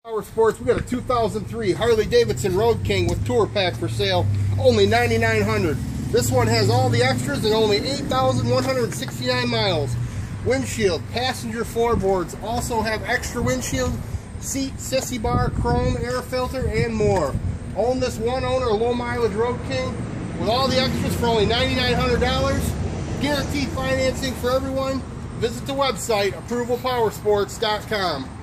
Power Sports, we got a 2003 Harley Davidson Road King with Tour Pack for sale, only $9,900. This one has all the extras and only 8,169 miles. Windshield, passenger floorboards, also have extra windshield, seat, sissy bar, chrome, air filter, and more. Own this one owner, low mileage Road King with all the extras for only $9,900. Guaranteed financing for everyone. Visit the website, approvalpowersports.com.